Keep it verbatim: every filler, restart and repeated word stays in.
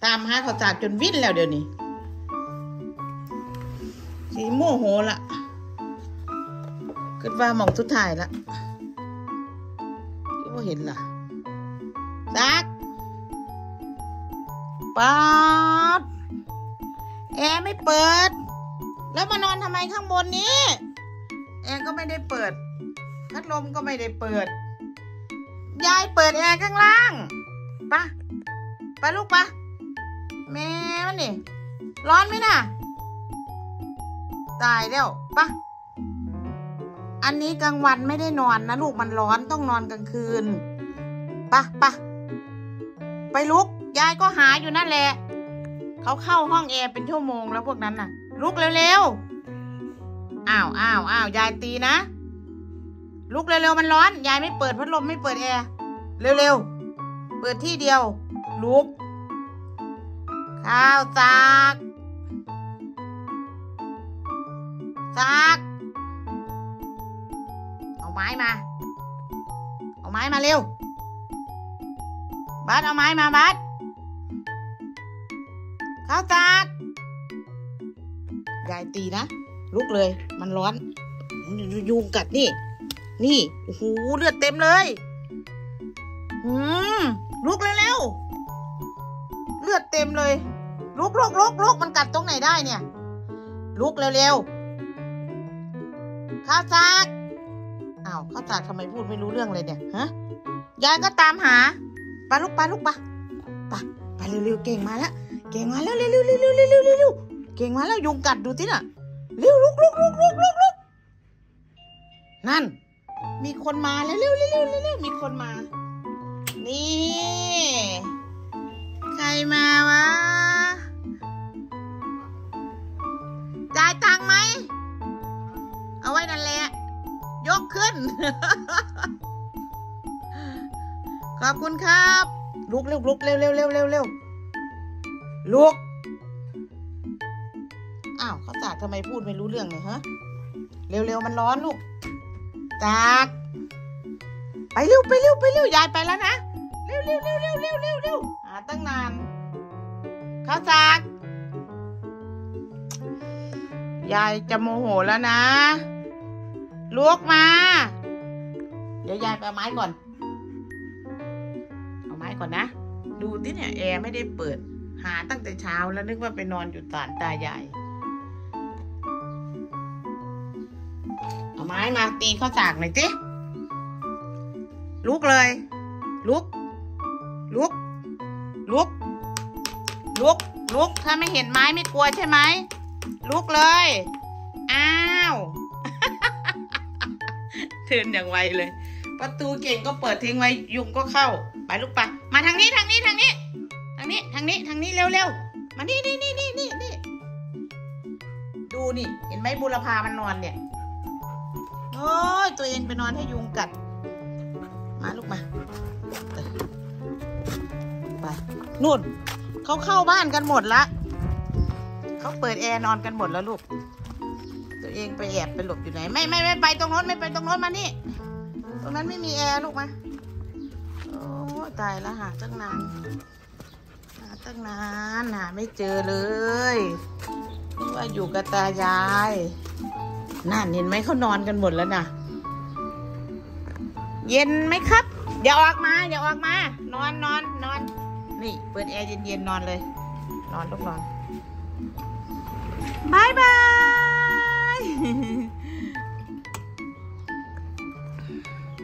ตามหาเขาจากจนวิ่นแล้วเดี๋ยวนี้สีโมโหละคิดว่าหมองสุดท้ายละที่ว่าเห็นล่ะซักป๊าดแอร์ไม่เปิดแล้วมานอนทำไมข้างบนนี้แอร์ก็ไม่ได้เปิดพัดลมก็ไม่ได้เปิดยายเปิดแอร์ข้างล่างปะไปลูกปะแม่มันนี่ร้อนไหมน่ะตายแล้วปะอันนี้กลางวันไม่ได้นอนนะลูกมันร้อนต้องนอนกลางคืนปะปะไปลุกยายก็หาอยู่นั่นแหละเขาเข้าห้องแอร์เป็นชั่วโมงแล้วพวกนั้นน่ะลุกเร็วๆอ้าวอ้าวอ้าวยายตีนะลุกเร็วๆมันร้อนยายไม่เปิดพัดลมไม่เปิดแอร์เร็วๆเปิดที่เดียวลุกข้าวซักซักเอาไม้มาเอาไม้มาเร็วบัสเอาไม้มาบัสข้าวซักยายตีนะลุกเลยมันร้อนยุงกัดนี่นี่โอ้โหเลือดเต็มเลยอืมลุกเร็วๆเลือดเต็มเลยลุกลุกลุกลุกมันกัดตรงไหนได้เนี่ยลุกเร็วๆข้าวซักอ้าวข้าวซักทำไมพูดไม่รู้เรื่องเลยเนี่ยฮะยายก็ตามหาไปลุกไปลุกไปไปไปเร็วๆเก่งมาแล้วเก่งมาแล้วเร็วๆเร็วๆเร็วๆเร็วๆเร็วๆเก่งมาแล้วยุงกัดดูที่น่ะเร็วลุกลุกลุกลุกลุกลุกนั่นมีคนมาแล้วเร็วเร็วเร็วเร็วมีคนมานี่ใครมาวะจ่ายตังค์ไหมเอาไว้นั่นแหละยกขึ้น ขอบคุณครับลุกเร็วลุกเร็วเร็วเร็วเร็วเร็วลุกอ้าวเขาจากทำไมพูดไม่รู้เรื่องเลยฮะเร็วเร็วมันร้อนลูกจากไปเร็วไปเร็วไปเร็วยายไปแล้วนะเร็วเร็วเร็วเร็วเร็วเร็วเร็วหาตั้งนานเขาจากยายจะโมโหแล้วนะลุกมาเดี๋ยวยายไปเอาไม้ก่อนเอาไม้ก่อนนะดูที่เนี่ยแอร์ไม่ได้เปิดหาตั้งแต่เช้าแล้วนึกว่าไปนอนอยู่ศาลตายายเอาไม้มาตีข้าวสากหน่อยสิลุกเลยลุกลุกลุกลุกลุกถ้าไม่เห็นไม้ไม่กลัวใช่ไหมลุกเลยอ้าวเทินอย่างไวเลยประตูเก่งก็เปิดทิ้งไว้ยุงก็เข้าไปลูกปะมาทางนี้ทางนี้ทางนี้ทางนี้ทางนี้ทางนี้เร็วเร็วมานี่นี่นี่นี่นี่นี่ดูนี่เห็นไหมบุรพามันนอนเนี่ยโอ้ยตัวเองไปนอนให้ยุงกัดมาลูกมาไปนู่นเขาเข้าบ้านกันหมดละเขาเปิดแอร์นอนกันหมดแล้วลูกตัวเองไปแอบไปหลบอยู่ไหนไม่ไม่ไม่ไปตรงโน้นไม่ไปตรงโน้นมานี่ตรงนั้นไม่มีแอร์ลูกมาโอ้ตายแล้วหาตั้งนานหาตั้งนานหาไม่เจอเลยว่าอยู่กับตายายนั่นเห็นไหมเขานอนกันหมดแล้วนะเย็นไหมครับเดี๋ยวออกมาเดี๋ยวออกมานอนนอนนอนนี่เปิดแอร์เย็นๆนอนเลยนอนลูกนอนบายบาย